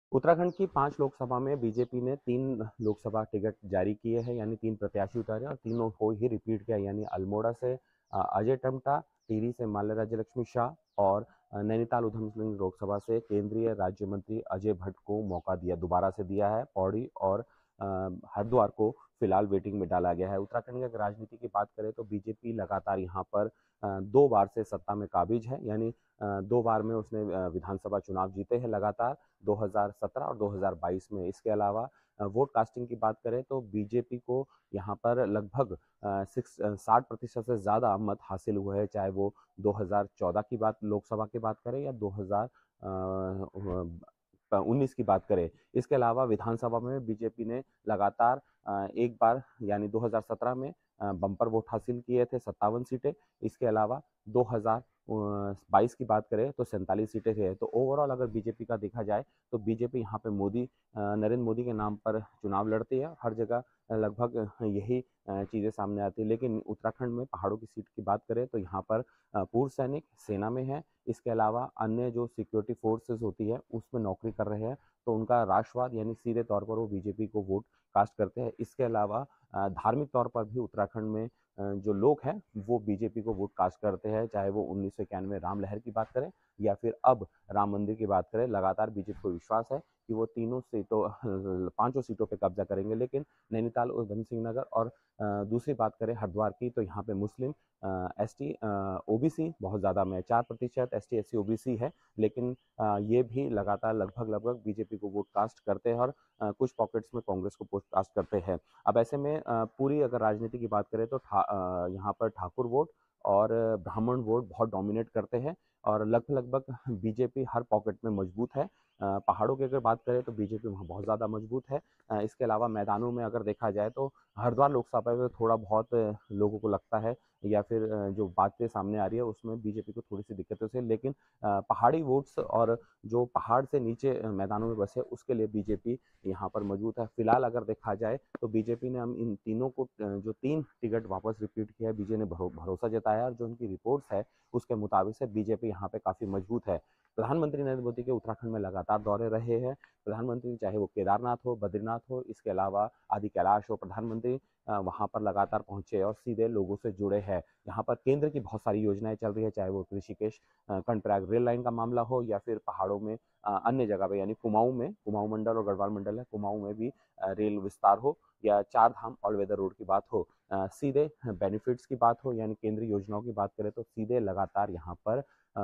उत्तराखंड की 5 लोकसभा में बीजेपी ने 3 लोकसभा टिकट जारी किए हैं, यानी 3 प्रत्याशी उतारे और तीनों को ही रिपीट किया, यानी अल्मोड़ा से अजय टम्टा, टिहरी से माल्या राज्यलक्ष्मी शाह और नैनीताल ऊधमसिंह लोकसभा से केंद्रीय राज्य मंत्री अजय भट्ट को मौका दिया, दोबारा से दिया है। पौड़ी और हरिद्वार को फिलहाल वेटिंग में डाला गया है। उत्तराखंड की अगर राजनीति की बात करें तो बीजेपी लगातार यहाँ पर 2 बार से सत्ता में काबिज है, यानी 2 बार में उसने विधानसभा चुनाव जीते हैं लगातार, 2017 और 2022 में। इसके अलावा वोट कास्टिंग की बात करें तो बीजेपी को यहाँ पर लगभग 60% से ज़्यादा मत हासिल हुए हैं, चाहे वो 2014 की बात लोकसभा की बात करें या 2019 की बात करें। इसके अलावा विधानसभा में बीजेपी ने लगातार एक बार यानी 2017 में बम्पर वोट हासिल किए थे, 57 सीटें। इसके अलावा 2022 की बात करें तो 47 सीटें थे। तो ओवरऑल अगर बीजेपी का देखा जाए तो बीजेपी यहाँ पे नरेंद्र मोदी के नाम पर चुनाव लड़ती है। हर जगह लगभग यही चीज़ें सामने आती है। लेकिन उत्तराखंड में पहाड़ों की सीट की बात करें तो यहाँ पर पूर्व सैनिक सेना में है। इसके अलावा अन्य जो सिक्योरिटी फोर्सेस होती है उसमें नौकरी कर रहे हैं, तो उनका राष्ट्रवाद यानी सीधे तौर पर वो बीजेपी को वोट कास्ट करते हैं। इसके अलावा धार्मिक तौर पर भी उत्तराखंड में जो लोग हैं वो बीजेपी को वोट कास्ट करते हैं, चाहे वो 1991 राम लहर की बात करें या फिर अब राम मंदिर की बात करें। लगातार बीजेपी को विश्वास है कि वो तीनों सीटों 5 सीटों पे कब्जा करेंगे। लेकिन नैनीताल उधम सिंह नगर और दूसरी बात करें हरिद्वार की तो यहाँ पे मुस्लिम एस टी ओबीसी बहुत ज़्यादा में 4% S T S C OBC है। लेकिन ये भी लगातार लगभग बीजेपी को वोट कास्ट करते हैं और कुछ पॉकेट्स में कांग्रेस को वोट कास्ट करते हैं। अब ऐसे में पूरी अगर राजनीति की बात करें तो यहाँ पर ठाकुर वोट और ब्राह्मण वोट बहुत डोमिनेट करते हैं और लगभग बीजेपी हर पॉकेट में मजबूत है। पहाड़ों की अगर बात करें तो बीजेपी वहाँ बहुत ज़्यादा मजबूत है। इसके अलावा मैदानों में अगर देखा जाए तो हरिद्वार लोकसभा में थोड़ा बहुत लोगों को लगता है या फिर जो बातें सामने आ रही है उसमें बीजेपी को थोड़ी सी दिक्कतों से, लेकिन पहाड़ी वोट्स और जो पहाड़ से नीचे मैदानों में बसे उसके लिए बीजेपी यहाँ पर मौजूद है। फिलहाल अगर देखा जाए तो बीजेपी ने हम इन तीनों को जो 3 टिकट वापस रिपीट किया है, बीजेपी ने भरोसा जताया और जो उनकी रिपोर्ट्स है उसके मुताबिक से बीजेपी यहाँ पे काफ़ी मजबूत है। प्रधानमंत्री नरेंद्र मोदी के उत्तराखंड में लगातार दौरे रहे हैं। प्रधानमंत्री चाहे वो केदारनाथ हो, बद्रीनाथ हो, इसके अलावा आदि कैलाश हो, प्रधानमंत्री वहाँ पर लगातार पहुंचे और सीधे लोगों से जुड़े हैं। यहाँ पर केंद्र की बहुत सारी योजनाएं चल रही है, चाहे वो ऋषिकेश कर्णप्रयाग रेल लाइन का मामला हो या फिर पहाड़ों में अन्य जगह पे यानी कुमाऊं मंडल और गढ़वाल मंडल है, कुमाऊं में भी रेल विस्तार हो या चार धाम ऑल वेदर रोड की बात हो, सीधे बेनिफिट्स की बात हो यानी केंद्रीय योजनाओं की बात करें तो सीधे लगातार यहाँ पर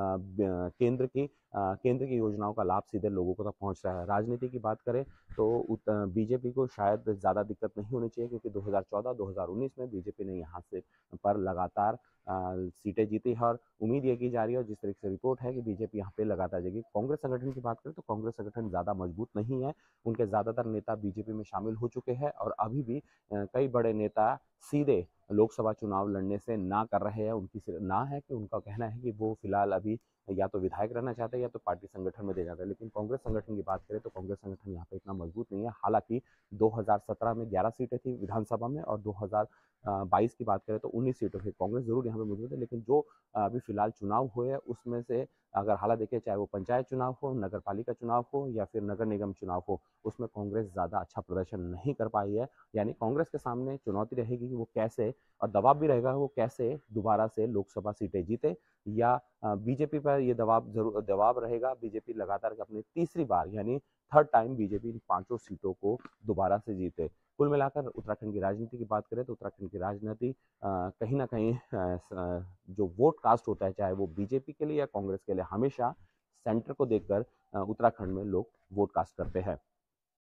केंद्र की योजनाओं का लाभ सीधे लोगों को तक पहुंच रहा है। राजनीति की बात करें तो बीजेपी को शायद ज़्यादा दिक्कत नहीं होनी चाहिए, क्योंकि 2014-2019 में बीजेपी ने यहाँ से पर लगातार सीटें जीती है और उम्मीद ये की जा रही है और जिस तरीके से रिपोर्ट है कि बीजेपी यहाँ पे लगातार जाएगी। कांग्रेस संगठन की बात करें तो कांग्रेस संगठन ज़्यादा मजबूत नहीं है। उनके ज़्यादातर नेता बीजेपी में शामिल हो चुके हैं और अभी भी कई बड़े नेता सीधे लोकसभा चुनाव लड़ने से ना कर रहे हैं। उनकी ना है कि उनका कहना है कि वो फिलहाल अभी या तो विधायक रहना चाहते हैं या तो पार्टी संगठन में दे जाते हैं। लेकिन कांग्रेस संगठन की बात करें तो कांग्रेस संगठन यहाँ पे इतना मजबूत नहीं है। हालांकि 2017 में 11 सीटें थी विधानसभा में और 2022 की बात करें तो 19 सीटों से कांग्रेस जरूर यहाँ पे मौजूद है। लेकिन जो अभी फिलहाल चुनाव हुए हैं उसमें से अगर हालात देखें, चाहे वो पंचायत चुनाव हो, नगर पालिका चुनाव हो या फिर नगर निगम चुनाव हो, उसमें कांग्रेस ज़्यादा अच्छा प्रदर्शन नहीं कर पाई है। यानी कांग्रेस के सामने चुनौती रहेगी कि वो कैसे, और दबाव भी रहेगा वो कैसे दोबारा से लोकसभा सीटें जीते, या बीजेपी पर ये दबाव रहेगा। बीजेपी लगातार अपनी तीसरी बार यानी थर्ड टाइम बीजेपी इन 5 सीटों को दोबारा से जीते। कुल मिलाकर उत्तराखंड की राजनीति की बात करें तो उत्तराखंड की राजनीति कहीं ना कहीं जो वोट कास्ट होता है, चाहे वो बीजेपी के लिए या कांग्रेस के लिए, हमेशा सेंटर को देखकर उत्तराखंड में लोग वोट कास्ट करते हैं।